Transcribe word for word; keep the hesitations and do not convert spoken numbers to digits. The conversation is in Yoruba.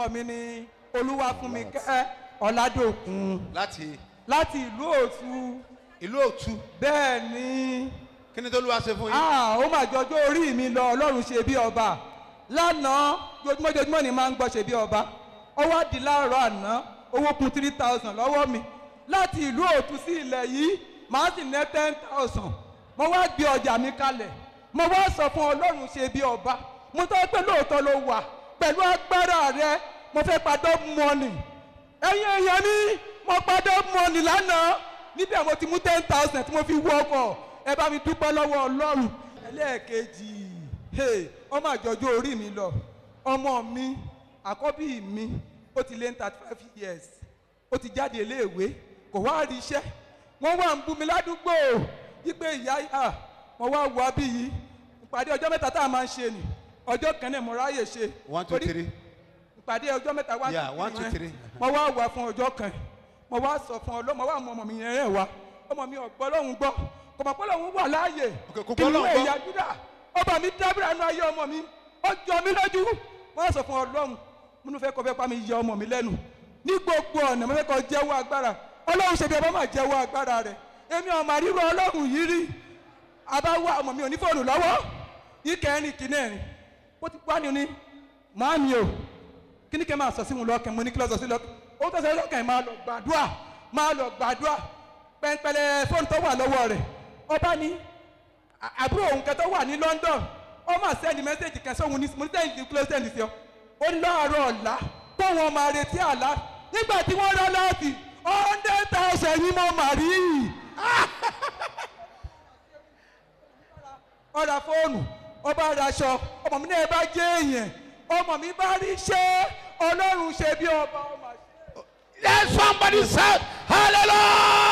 orúkọ mi ni Oluwaafunmike Ọládòkun. láti. láti ìlú Òtù. ìlú Òtù. bẹ́ẹ̀ ni. kí ni t'Olúwa ṣe fún yín. ah ó mà jọjọ́ orí mi lọ Ọlọ́run ṣe bí ọba lánàá jojúmọ́ jojúmọ́ ni máa ń gbọ́ ṣe bí ọba ó wá di láàárọ̀ àná owó kún three thousand lọ́wọ́ mi láti ìlú Òtù sí ilẹ̀ yìí màá sì ná ten thousand mo wá gbé ọjà mi kalẹ̀ mo wá sọ fún Ọlọ́run ṣe bí ọba mo tọ́ pé lóòótọ́ ló wà pẹ̀lú agbára rẹ mo fẹ́ padà mọ́nì ẹ̀yin èèyàn mi mo padà mọ́nì lánàá níbẹ̀ mo ti mú ten thousand tí mo fi wọ ọkọ̀ ẹ bá mi dúpẹ́ lọ́wọ́ Ọlọ́run. ẹlẹ́ẹ̀kejì ọmọ àjọjọ́ orí mi lọ ọmọ mi àkọ́bí mi ó ti lé ní thirty five years ó ti jáde iléèwé kò wá rí iṣẹ́ wọ́n wà ń bú mi ládùúgbò wípé ìyá ìhà wọ́n wá wọ abí yìí ìpàdé ọjọ́ mẹ́ta tá a máa ń ṣe nì ọjọ́ kan náà mo ráyè ṣe. one two three. ìpàdé ọjọ́ mẹ́ta one two three. mo wá wà fún ọjọ́ kan mo wá sọ fún Ọlọ́run mo wá mọ ọmọ mi yẹn rẹ̀ wá ọmọ mi ọ̀gbọ́ lọ́hùn gbọ́ kò mọ̀ pé lọ́hùn wà láàyè kí ni ẹ̀yà Júdà ọba mi dábìrà nínú ayé ọmọ mi ó jọ mí lójú wọ́n sọ fún Ọlọ́run mo fẹ́ kọ́ fẹ́ pa mi yẹ ọmọ mi lẹ́nu ní gbogbo ọ̀nà mo fẹ́ kọ́ jẹ́wọ́ agbára Ọlọ́run ṣe bí ọba máa jẹ́wọ́ agbára rẹ̀ èmi ọmọ àríwá Ọlọ́run yìí rí àbáwá ọmọ mi ò ní fóònù lọ́wọ́ ìkẹrin kìnìún ó ti wá ní ní màá mi o kí ni kẹ́ máa sọ sí wọn lọ́kàn mo ní kí lọ́ sọ sí lọ́kàn ó tọ́ sẹ́yìn lọ́kàn máa lọ gbàdúrà máa lọ gbàdúrà pẹ́ńpẹ́lẹ́ fóònù tó wà lọ́wọ́ rẹ̀ ọba ní àbúrò òun kẹtọ́ wà ní London ó máa sẹ́ndì mẹ́sẹ̀jì kan sóhun ní mo ní sẹ́ndì tí close sẹ́ndì sí ọ ó ní lọ́ọ̀rọ̀ ọ̀la kó wọn máa retí àlá nígbà tí wọ́n rọ́ láti hundred thousand ní mo mà rí ọ̀rà fóònù ọba raṣọ ọmọ mi náà bá jẹ́ èèyàn ọmọ mi bá rí iṣẹ́ Ọlọ́run ṣe bí ọba ọmọ. Let somebody shout hallelujah.